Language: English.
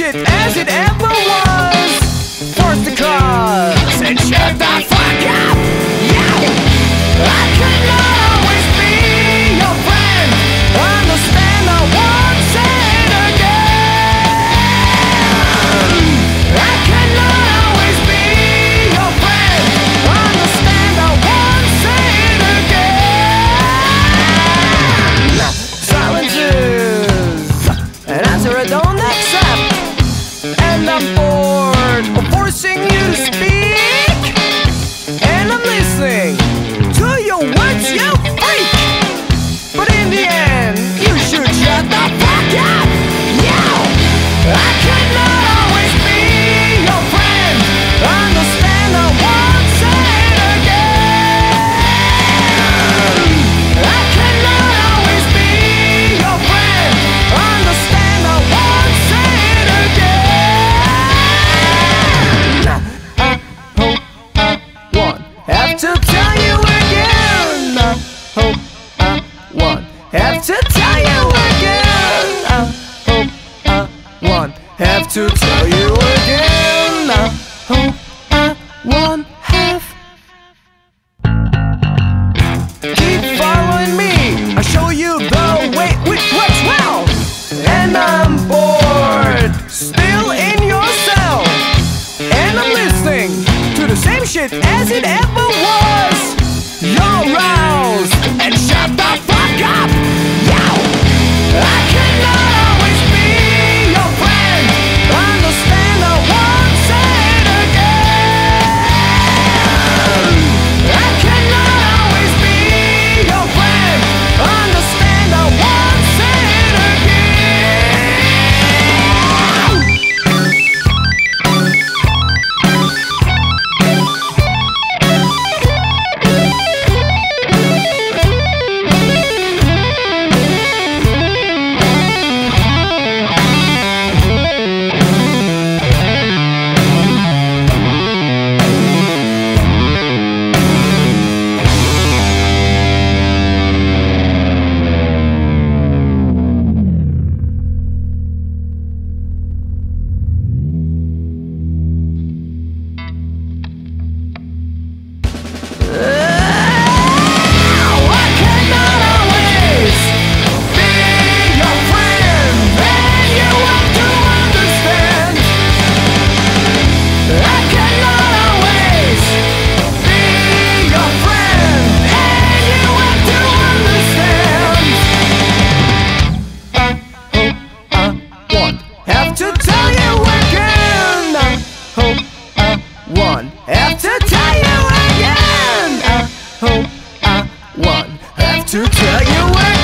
shit as it ever was. Force the cause and shut the fuck up. Yeah, I cannot always be your friend. Understand I won't say it again. I cannot always be your friend. Understand I won't say it again. Silences, an answer I don't accept. And I'm bored of forcing you to speak. And I'm listening to your words, you freak. But in the end, you should shut the fuck up. Yeah, I cannot always be your friend. Understand I won't say it again. I cannot always be your friend. Understand I won't say it again. I hope I won't have to tell you again. I hope I won't have to tell you again. I hope I won't have to tell you again. I hope I won't have. Keep following me, I'll show you the way which works well. And I'm bored, still in your cell. And I'm listening to the same shit as it ever was. You're roused and shut the fuck up. Yo, I cannot always be your friend. Understand I won't say it again. I cannot always be your friend. Understand I won't say it to tell you again.